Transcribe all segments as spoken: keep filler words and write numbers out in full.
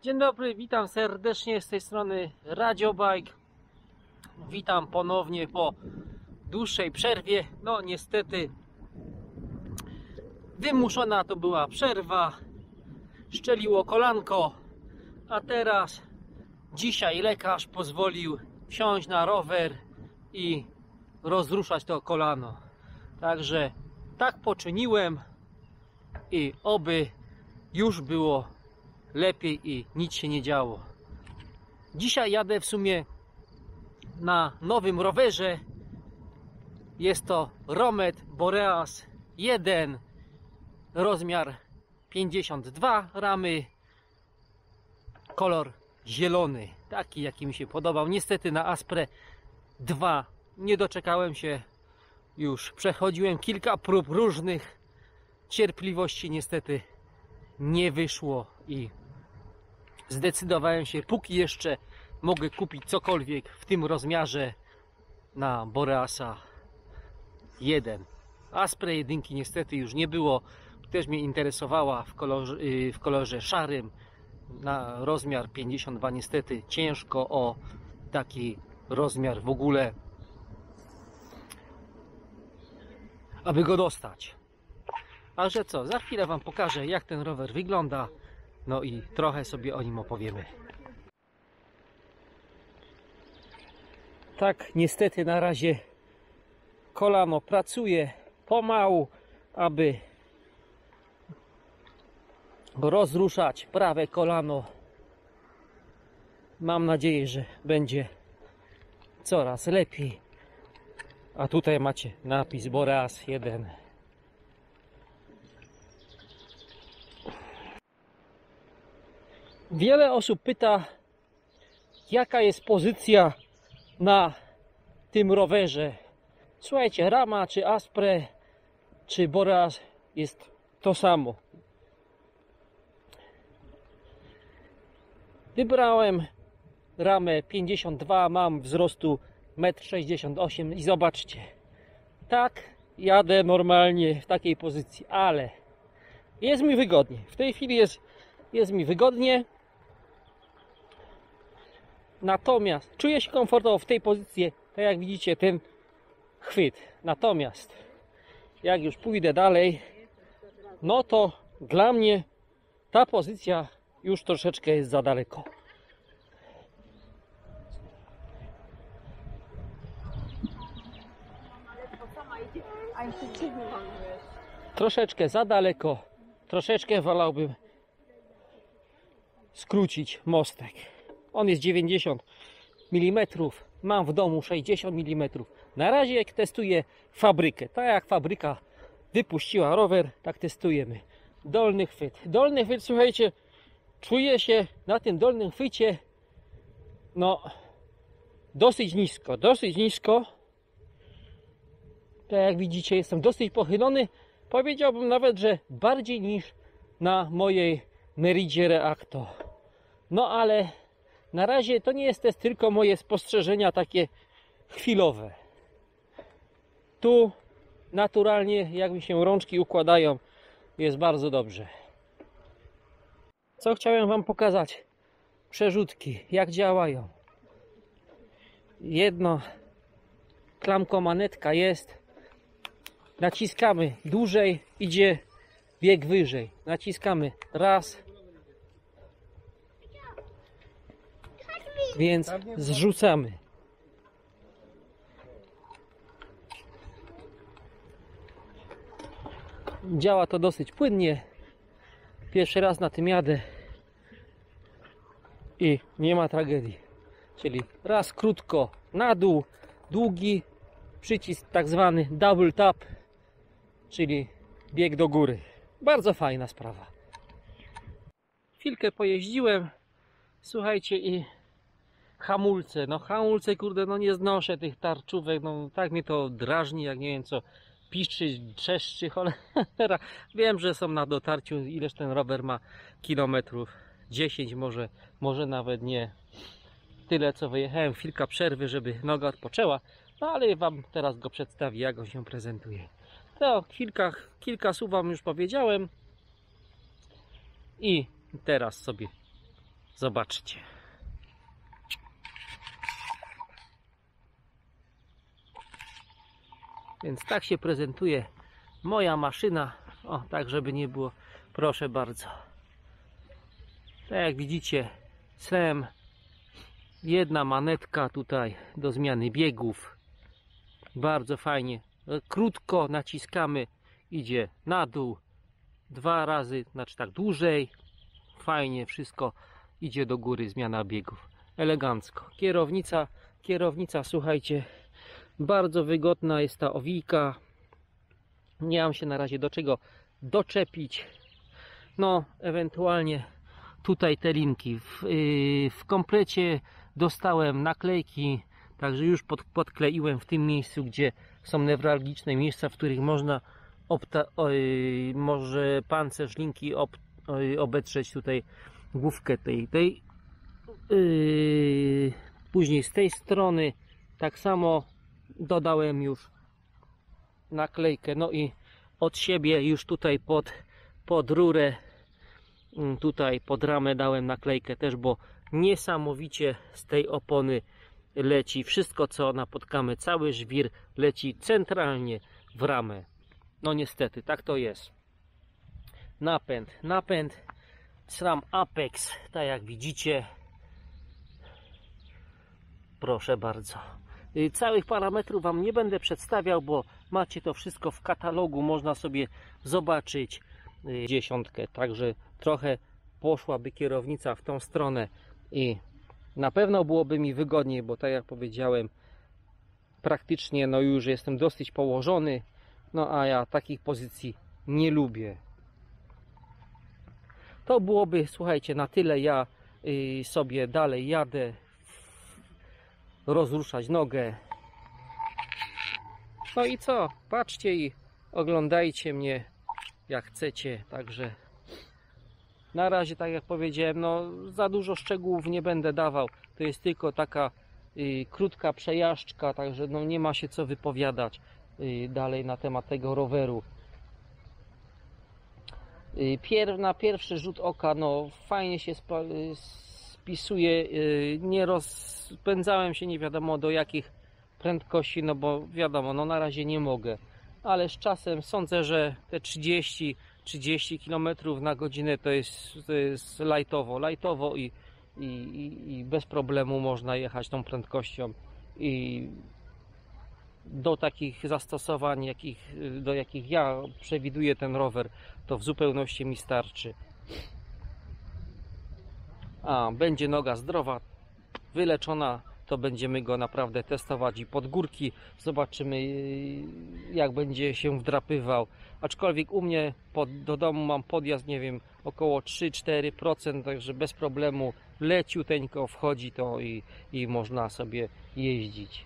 Dzień dobry, witam serdecznie z tej strony Radiobike. Witam ponownie po dłuższej przerwie. No niestety wymuszona to była przerwa, szczeliło kolanko, a teraz dzisiaj lekarz pozwolił wsiąść na rower i rozruszać to kolano. Także tak poczyniłem i oby już było lepiej i nic się nie działo. Dzisiaj jadę w sumie na nowym rowerze. Jest to Romet Boreas jeden, rozmiar pięćdziesiąt dwa ramy, kolor zielony, taki jaki mi się podobał. Niestety na Asprę dwa nie doczekałem się, już przechodziłem kilka prób różnych, cierpliwości niestety nie wyszło i zdecydowałem się, póki jeszcze mogę kupić cokolwiek w tym rozmiarze, na Boreasa jeden. Asprę jedynki niestety już nie było, też mnie interesowała w kolorze, w kolorze szarym, na rozmiar pięćdziesiąt dwa. Niestety ciężko o taki rozmiar w ogóle, aby go dostać. Ale że co, za chwilę wam pokażę, jak ten rower wygląda, no i trochę sobie o nim opowiemy. Tak, niestety na razie kolano pracuje pomału, aby rozruszać prawe kolano. Mam nadzieję, że będzie coraz lepiej. A tutaj macie napis Boreas jeden. Wiele osób pyta, jaka jest pozycja na tym rowerze. Słuchajcie, rama czy Asprę czy Boreas jest to samo. Wybrałem ramę pięćdziesiąt dwa, mam wzrostu metr sześćdziesiąt osiem i zobaczcie, tak jadę normalnie w takiej pozycji, ale jest mi wygodnie. W tej chwili jest, jest mi wygodnie. Natomiast czuję się komfortowo w tej pozycji, tak jak widzicie, ten chwyt. Natomiast jak już pójdę dalej, no to dla mnie ta pozycja już troszeczkę jest za daleko. Troszeczkę za daleko, troszeczkę wolałbym skrócić mostek. On jest dziewięćdziesiąt milimetrów, mam w domu sześćdziesiąt milimetrów. Na razie jak testuję fabrykę, tak jak fabryka wypuściła rower, tak testujemy. Dolny chwyt. Dolny chwyt, słuchajcie, czuję się na tym dolnym chwycie no dosyć nisko, dosyć nisko. Tak jak widzicie, jestem dosyć pochylony. Powiedziałbym nawet, że bardziej niż na mojej Meridzie Reacto. No ale na razie to nie jest też tylko moje spostrzeżenia takie chwilowe. Tu naturalnie, jak mi się rączki układają, jest bardzo dobrze. Co chciałem wam pokazać? Przerzutki, jak działają. Jedno klamkomanetka jest. Naciskamy dłużej, idzie bieg wyżej. Naciskamy raz. Więc zrzucamy. Działa to dosyć płynnie. Pierwszy raz na tym jadę i nie ma tragedii. Czyli raz krótko na dół, długi przycisk tak zwany double tap, czyli bieg do góry. Bardzo fajna sprawa. Chwilkę pojeździłem, słuchajcie, i hamulce, no hamulce, kurde, no nie znoszę tych tarczówek, no tak mnie to drażni, jak nie wiem co, piszczy, trzeszczy, cholera. Wiem, że są na dotarciu, ileż ten rower ma kilometrów, dziesięć może, może nawet nie tyle co wyjechałem, chwilka przerwy, żeby noga odpoczęła, no ale wam teraz go przedstawię, jak on się prezentuje. To kilka, kilka słów wam już powiedziałem i teraz sobie Zobaczcie. Więc tak się prezentuje moja maszyna. O, tak żeby nie było. Proszę bardzo. Tak jak widzicie, sem jedna manetka tutaj do zmiany biegów. Bardzo fajnie. Krótko naciskamy, idzie na dół. Dwa razy, znaczy tak dłużej. Fajnie wszystko idzie do góry, zmiana biegów. Elegancko. Kierownica, kierownica, słuchajcie, bardzo wygodna jest ta owijka. Nie mam się na razie do czego doczepić. No, ewentualnie tutaj te linki. W, yy, w komplecie dostałem naklejki, także już pod, podkleiłem w tym miejscu, gdzie są newralgiczne miejsca, w których można obta, yy, może pancerz linki ob, yy, obetrzeć tutaj główkę tej, tej. Yy, później z tej strony tak samo dodałem już naklejkę, no i od siebie już tutaj pod, pod rurę, tutaj pod ramę dałem naklejkę też, bo niesamowicie z tej opony leci wszystko, co napotkamy, cały żwir leci centralnie w ramę. No niestety, tak to jest. Napęd, napęd SRAM Apex, tak jak widzicie. Proszę bardzo. Całych parametrów Wam nie będę przedstawiał, bo macie to wszystko w katalogu, można sobie zobaczyć dziesiątkę, także trochę poszłaby kierownica w tą stronę i na pewno byłoby mi wygodniej, bo tak jak powiedziałem, praktycznie no już jestem dosyć położony, no a ja takich pozycji nie lubię. To byłoby, słuchajcie, na tyle. Ja y, sobie dalej jadę, rozruszać nogę. No i co? Patrzcie i oglądajcie mnie jak chcecie. Także na razie, tak jak powiedziałem, no za dużo szczegółów nie będę dawał. To jest tylko taka y, krótka przejażdżka, także no nie ma się co wypowiadać y, dalej na temat tego roweru. Y, pier, na pierwszy rzut oka no fajnie się spa, y, spisuje. Y, nie rozpędzałem się nie wiadomo do jakich prędkości, no bo wiadomo, no na razie nie mogę. Ale z czasem sądzę, że te trzydzieści trzydzieści kilometrów na godzinę to jest, to jest lightowo, lightowo i, i, i bez problemu można jechać tą prędkością i do takich zastosowań, jakich, do jakich ja przewiduję ten rower, to w zupełności mi starczy. A będzie noga zdrowa, wyleczona, to będziemy go naprawdę testować i pod górki. Zobaczymy, jak będzie się wdrapywał. Aczkolwiek u mnie pod, do domu mam podjazd, nie wiem, około trzy cztery procent, także bez problemu leciuteńko wchodzi to i, i można sobie jeździć.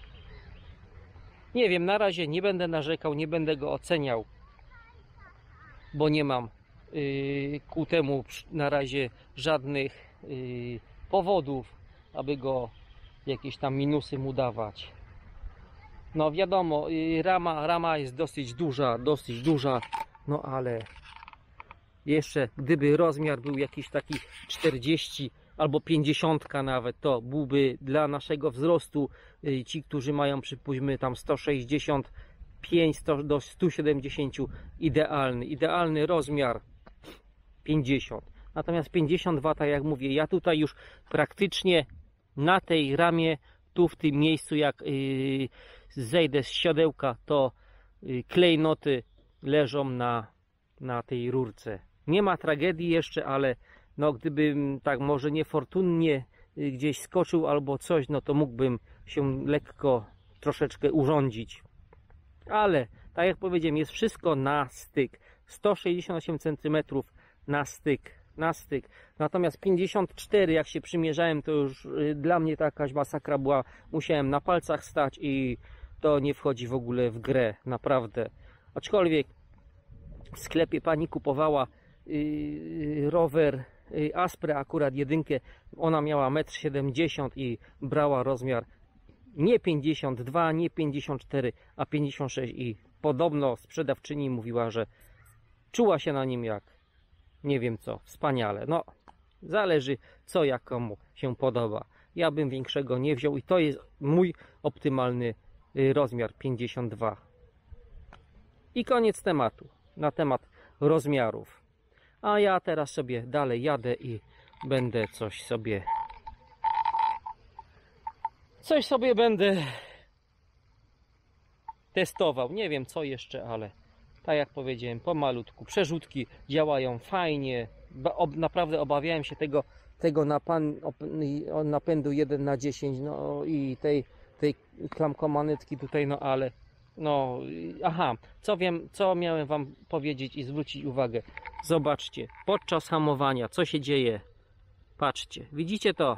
Nie wiem, na razie nie będę narzekał, nie będę go oceniał, bo nie mam yy, ku temu na razie żadnych yy, powodów, aby go jakieś tam minusy mu dawać. No wiadomo, yy, rama, rama jest dosyć duża, dosyć duża, no ale jeszcze gdyby rozmiar był jakiś taki czterdzieści albo pięćdziesiąt nawet, to byłby dla naszego wzrostu, yy, ci, którzy mają przypuśćmy tam sto sześćdziesiąt pięć do stu siedemdziesięciu idealny, idealny rozmiar pięćdziesiąt. Natomiast pięćdziesiąt watów, jak mówię, ja tutaj już praktycznie na tej ramie, tu w tym miejscu, jak yy, zejdę z siodełka, to yy, klejnoty leżą na, na tej rurce. Nie ma tragedii jeszcze, ale no gdybym tak może niefortunnie yy, gdzieś skoczył albo coś, no to mógłbym się lekko troszeczkę urządzić. Ale tak jak powiedziałem, jest wszystko na styk. sto sześćdziesiąt osiem centymetrów na styk, na styk. Natomiast pięćdziesiąt cztery, jak się przymierzałem, to już dla mnie to jakaś masakra była. Musiałem na palcach stać i to nie wchodzi w ogóle w grę, naprawdę. Aczkolwiek w sklepie pani kupowała yy, rower yy, Asprę, akurat jedynkę. Ona miała metr siedemdziesiąt i brała rozmiar nie pięćdziesiąt dwa, nie pięćdziesiąt cztery, a pięćdziesiąt sześć i podobno sprzedawczyni mówiła, że czuła się na nim jak nie wiem co, wspaniale. No, Zależy, co jakomu się podoba. Ja bym większego nie wziął i to jest mój optymalny rozmiar pięćdziesiąt dwa. I koniec tematu na temat rozmiarów. A ja teraz sobie dalej jadę i będę coś sobie coś sobie będę testował. Nie wiem co jeszcze, ale tak jak powiedziałem, pomalutku. Przerzutki działają fajnie. Naprawdę obawiałem się tego, tego napędu jeden na dziesięć, no i tej, tej klamkomanetki tutaj, no ale no, aha, co wiem, co miałem wam powiedzieć i zwrócić uwagę. Zobaczcie, podczas hamowania, co się dzieje. Patrzcie, widzicie to?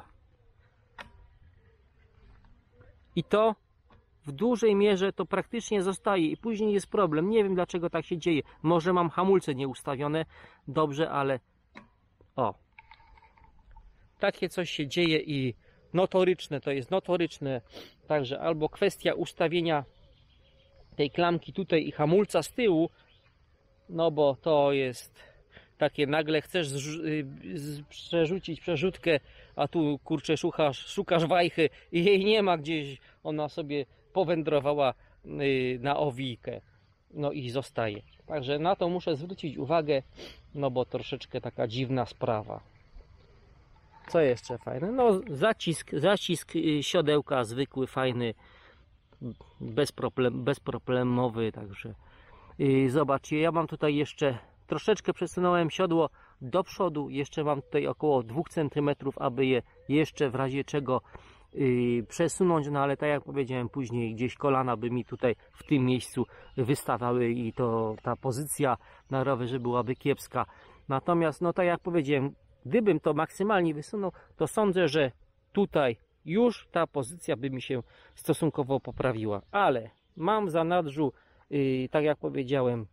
I to w dużej mierze to praktycznie zostaje i później jest problem. Nie wiem dlaczego tak się dzieje. Może mam hamulce nieustawione dobrze, ale o. Takie coś się dzieje i notoryczne, to jest notoryczne. Także albo kwestia ustawienia tej klamki tutaj i hamulca z tyłu, no bo to jest takie nagle chcesz przerzucić przerzutkę, a tu kurczę szukasz, szukasz wajchy i jej nie ma gdzieś, ona sobie powędrowała na owijkę, no i zostaje. Także na to muszę zwrócić uwagę, no bo troszeczkę taka dziwna sprawa. Co jeszcze fajne? No zacisk, zacisk siodełka zwykły, fajny, bez problem, bezproblemowy, także yy, zobaczcie, ja mam tutaj jeszcze troszeczkę przesunąłem siodło do przodu, jeszcze mam tutaj około dwóch centymetrów, aby je jeszcze w razie czego yy, przesunąć, no ale tak jak powiedziałem później, gdzieś kolana by mi tutaj w tym miejscu wystawały i to ta pozycja na rowerze byłaby kiepska. Natomiast no tak jak powiedziałem, gdybym to maksymalnie wysunął, to sądzę, że tutaj już ta pozycja by mi się stosunkowo poprawiła, ale mam w zanadrzu, yy, tak jak powiedziałem,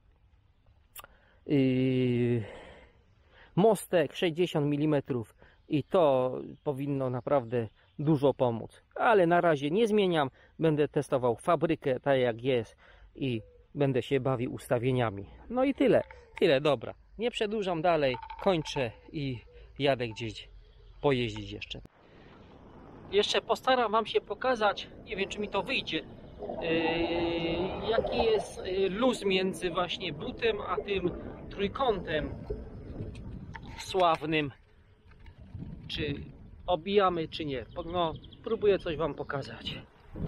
yy, mostek sześćdziesiąt milimetrów i to powinno naprawdę dużo pomóc, ale na razie nie zmieniam, będę testował fabrykę tak jak jest i będę się bawił ustawieniami. No i tyle, tyle, dobra, nie przedłużam dalej, kończę i jadę gdzieś pojeździć jeszcze. Jeszcze postaram wam się pokazać, nie wiem czy mi to wyjdzie, yy, jaki jest luz między właśnie butem a tym trójkątem sławnym, czy obijamy czy nie. No, próbuję coś wam pokazać.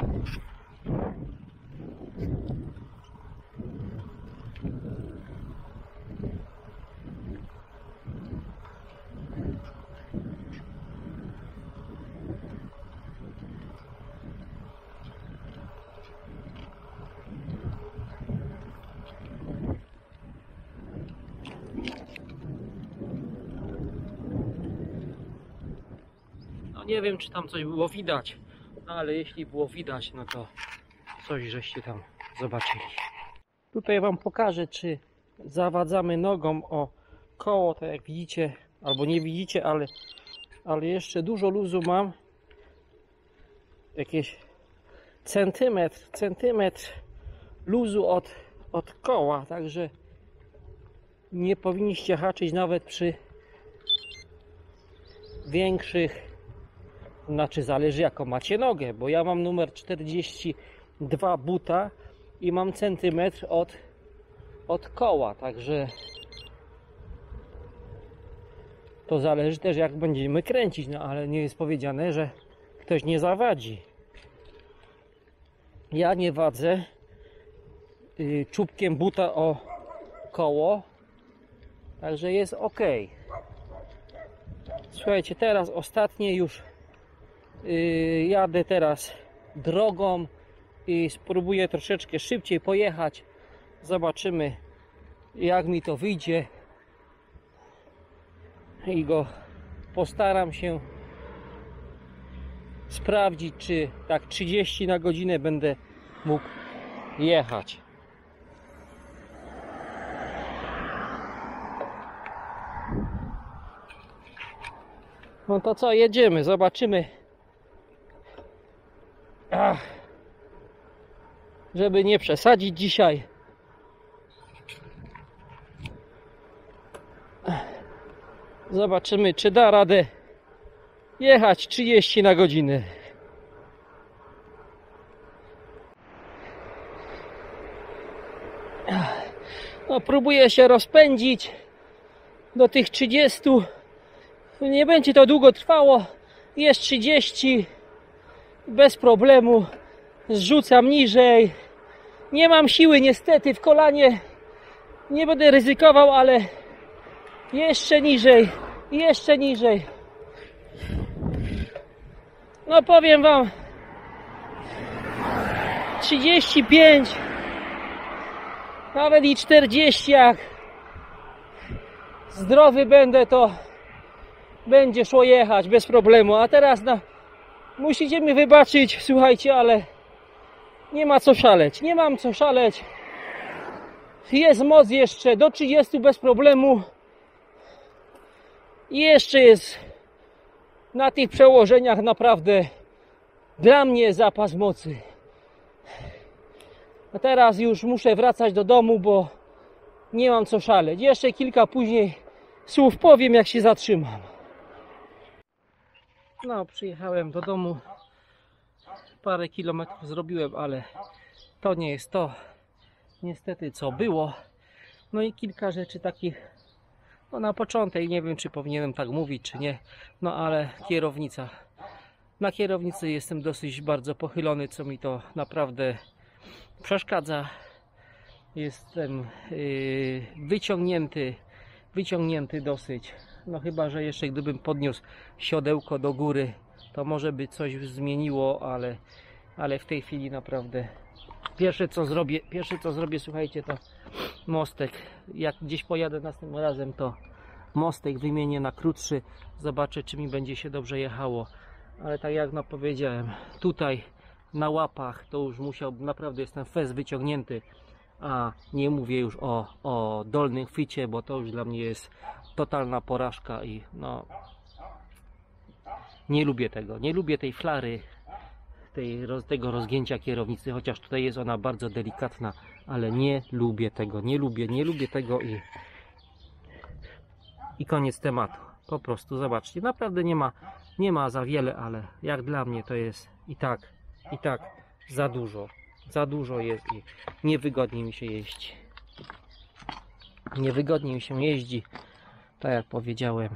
No nie wiem, czy tam coś było widać, no ale jeśli było widać, no to coś żeście tam zobaczyli. Tutaj wam pokażę, czy zawadzamy nogą o koło, tak jak widzicie, albo nie widzicie, ale, ale jeszcze dużo luzu mam. Jakieś centymetr, centymetr luzu od, od koła, także nie powinniście haczyć nawet przy większych, znaczy zależy jaką macie nogę, bo ja mam numer czterdzieści dwa buta i mam centymetr od, od koła, także to zależy też jak będziemy kręcić, no ale nie jest powiedziane, że ktoś nie zawadzi. Ja nie wadzę yy, czubkiem buta o koło, także jest ok. Słuchajcie, teraz ostatnie już yy, jadę teraz drogą i spróbuję troszeczkę szybciej pojechać. Zobaczymy jak mi to wyjdzie i go postaram się sprawdzić, czy tak trzydzieści na godzinę będę mógł jechać. No to co, jedziemy, zobaczymy. Ach, żeby nie przesadzić dzisiaj. Zobaczymy, czy da radę jechać trzydzieści na godzinę. No, próbuję się rozpędzić do tych trzydziestu. Nie będzie to długo trwało. Jest trzydzieści. Bez problemu. Zrzucam niżej. Nie mam siły niestety w kolanie. Nie będę ryzykował, ale jeszcze niżej. Jeszcze niżej. No powiem wam, trzydzieści pięć, nawet i czterdzieści, jak zdrowy będę, to będzie szło jechać bez problemu. A teraz no, musicie mi wybaczyć, słuchajcie, ale nie ma co szaleć. Nie mam co szaleć. Jest moc jeszcze do trzydziestu bez problemu. I jeszcze jest na tych przełożeniach naprawdę dla mnie zapas mocy. A teraz już muszę wracać do domu, bo nie mam co szaleć. Jeszcze kilka później słów powiem, jak się zatrzymam. No, przyjechałem do domu. Parę kilometrów zrobiłem, ale to nie jest to, niestety, co było. No i kilka rzeczy takich, no na początek, nie wiem, czy powinienem tak mówić, czy nie. No ale kierownica. Na kierownicy jestem dosyć bardzo pochylony, co mi to naprawdę przeszkadza. Jestem yy, wyciągnięty, wyciągnięty dosyć. No chyba, że jeszcze gdybym podniósł siodełko do góry, to może by coś zmieniło, ale, ale w tej chwili naprawdę pierwsze co zrobię, pierwsze co zrobię, słuchajcie, to mostek. Jak gdzieś pojadę następnym razem, to mostek wymienię na krótszy, zobaczę, czy mi będzie się dobrze jechało. Ale tak jak no powiedziałem, tutaj na łapach to już musiał, naprawdę jestem fez wyciągnięty, a nie mówię już o, o dolnym chwycie, bo to już dla mnie jest totalna porażka i no nie lubię tego, nie lubię tej flary, tej, tego rozgięcia kierownicy, chociaż tutaj jest ona bardzo delikatna, ale nie lubię tego, nie lubię, nie lubię tego i i koniec tematu. Po prostu zobaczcie, naprawdę nie ma, nie ma za wiele, ale jak dla mnie to jest i tak, i tak za dużo, za dużo jest i niewygodnie mi się jeździ. Niewygodnie mi się jeździ, tak jak powiedziałem.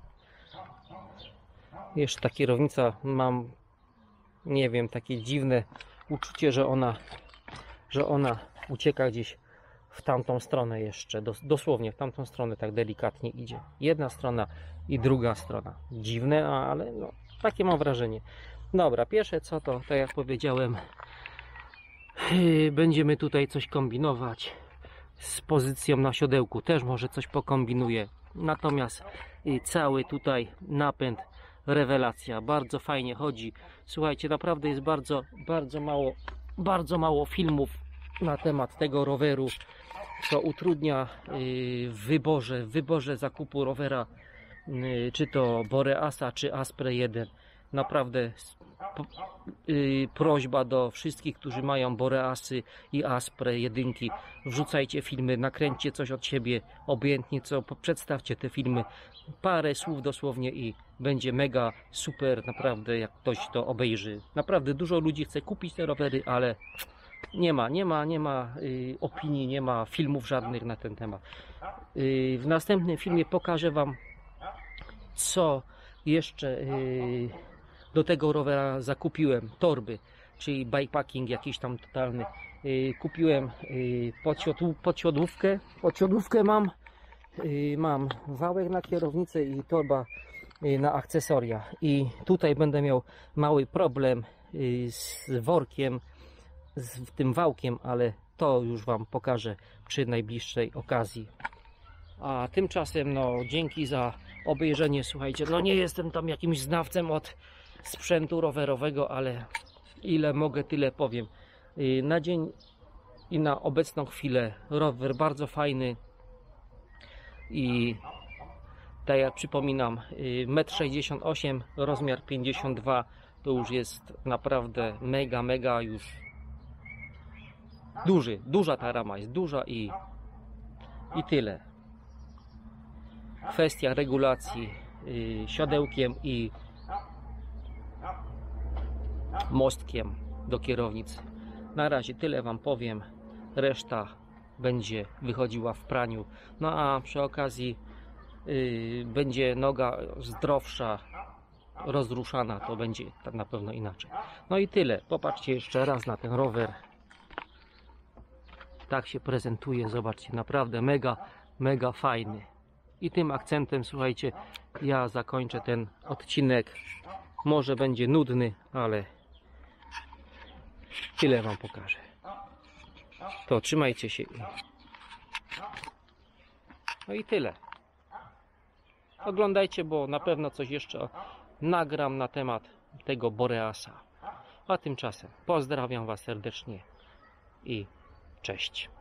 Jeszcze ta kierownica, mam, nie wiem, takie dziwne uczucie, że ona, że ona ucieka gdzieś w tamtą stronę jeszcze, dosłownie w tamtą stronę, tak delikatnie idzie. Jedna strona i druga strona. Dziwne, ale no, takie mam wrażenie. Dobra, pierwsze co to, tak jak powiedziałem, będziemy tutaj coś kombinować z pozycją na siodełku. Też może coś pokombinuję. Natomiast cały tutaj napęd, rewelacja. Bardzo fajnie chodzi. Słuchajcie, naprawdę jest bardzo, bardzo mało, bardzo mało filmów na temat tego roweru, co utrudnia w wyborze, w wyborze zakupu rowera, czy to Boreasa, czy Aspre jeden. Naprawdę prośba do wszystkich, którzy mają Boreasy i Aspre jedynki, wrzucajcie filmy, nakręćcie coś od siebie, obojętnie co, przedstawcie te filmy, parę słów dosłownie i będzie mega super, naprawdę, jak ktoś to obejrzy. Naprawdę dużo ludzi chce kupić te rowery, ale nie ma, nie ma, nie ma y, opinii, nie ma filmów żadnych na ten temat. Y, w następnym filmie pokażę wam, co jeszcze y, do tego rowera zakupiłem. Torby, czyli bikepacking jakiś tam totalny. Y, kupiłem y, podsiodł, podsiodłówkę, podsiodłówkę mam, y, mam wałek na kierownicę i torba y, na akcesoria. I tutaj będę miał mały problem y, z workiem, z tym wałkiem, ale to już wam pokażę przy najbliższej okazji. A tymczasem no dzięki za obejrzenie. Słuchajcie, no nie jestem tam jakimś znawcem od sprzętu rowerowego, ale ile mogę, tyle powiem. Na dzień i na obecną chwilę rower bardzo fajny i tak jak przypominam, metr sześćdziesiąt osiem, rozmiar pięćdziesiąt dwa, to już jest naprawdę mega, mega już duży, duża ta rama jest, duża i, i tyle. kwestia regulacji yy, siodełkiem i mostkiem do kierownicy. Na razie tyle Wam powiem, reszta będzie wychodziła w praniu. No a przy okazji yy, będzie noga zdrowsza, rozruszana, to będzie tak na pewno inaczej. No i tyle. Popatrzcie jeszcze raz na ten rower. Tak się prezentuje, zobaczcie, naprawdę mega, mega fajny. I tym akcentem, słuchajcie, ja zakończę ten odcinek. Może będzie nudny, ale tyle Wam pokażę. To trzymajcie się. No i tyle. Oglądajcie, bo na pewno coś jeszcze nagram na temat tego Boreasa. A tymczasem pozdrawiam Was serdecznie i cześć.